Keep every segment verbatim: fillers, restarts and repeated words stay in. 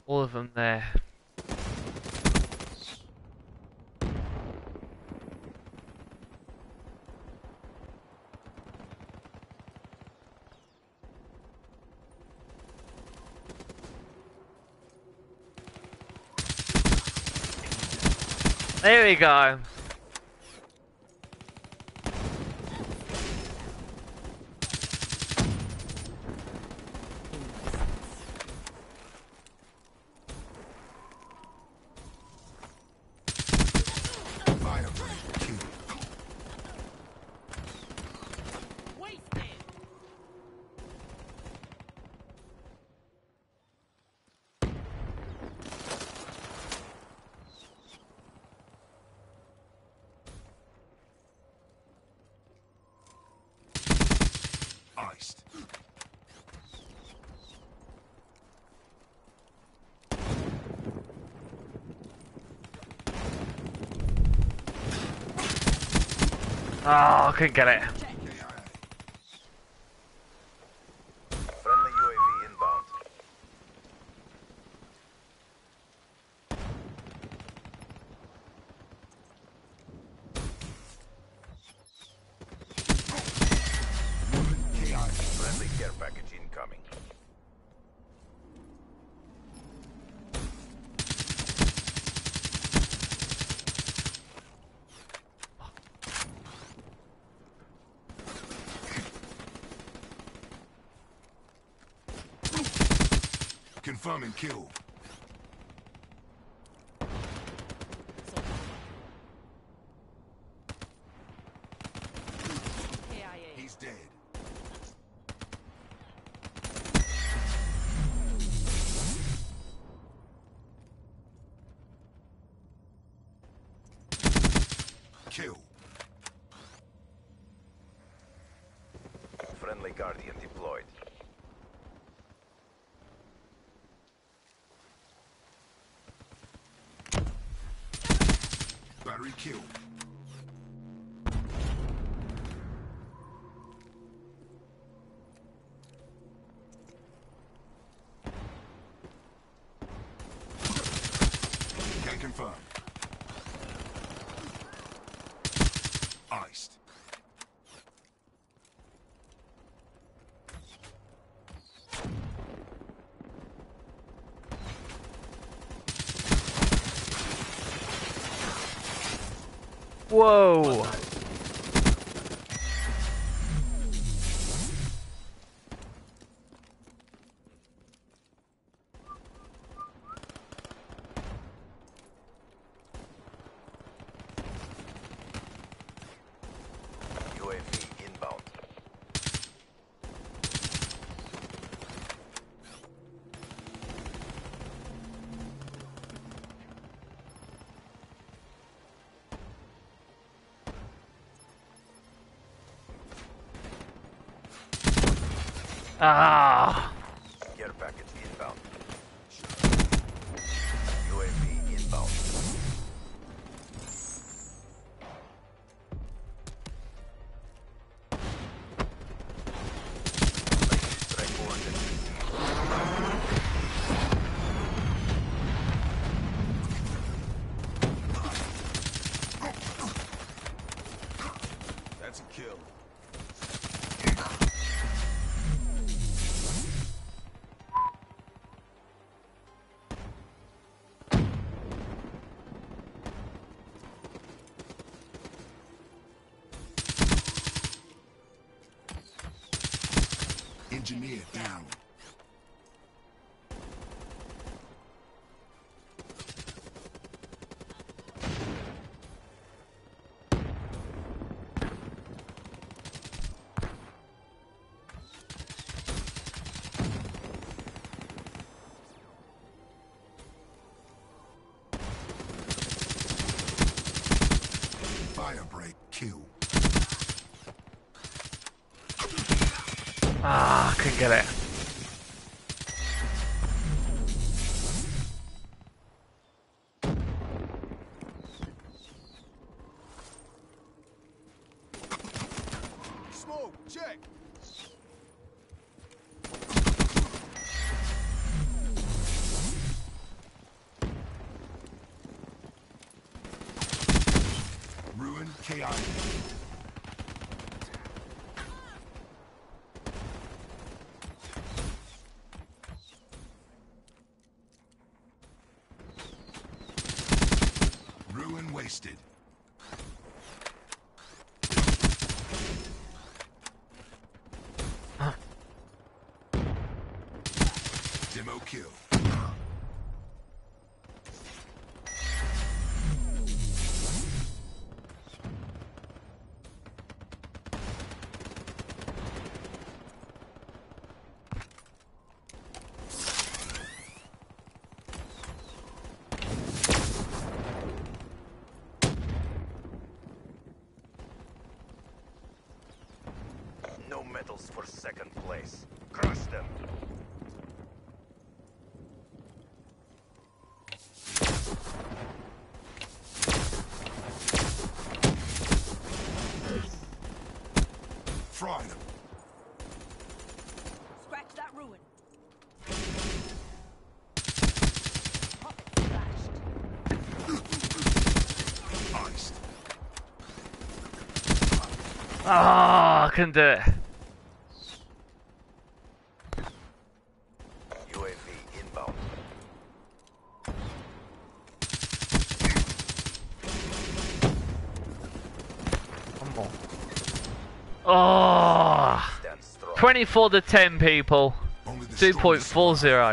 All of them there. There we go. Oh, I couldn't get it. Friendly U A V inbound. Friendly care package incoming. Confirming kill. He's dead. Kill. Friendly Guardian deployed. Battery kill. Can confirm. Iced. Whoa! U A V inbound. Ah! Care package inbound. U A V inbound. Strike coordinates. That's a kill. Engineer down. Fire break kill. Ah, couldn't get it. Smoke, check. behind you. Ruin wasted. Demo kill. No medals for second place. Crush them. Fry them. Scratch that ruin. Pop it, flashed. Iced. Oh, I couldn't do it. U A V inbound. One more. Oh, Stand strong. twenty-four to ten people. Only the two point four strongest zero.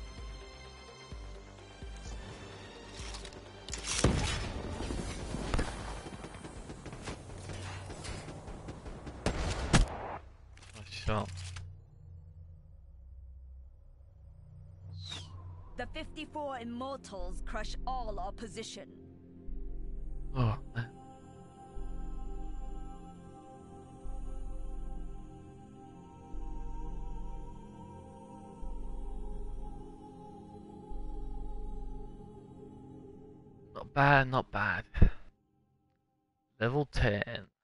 Nice shot. The fifty-four Immortals crush all opposition. Oh, man. Not bad, not bad. Level ten.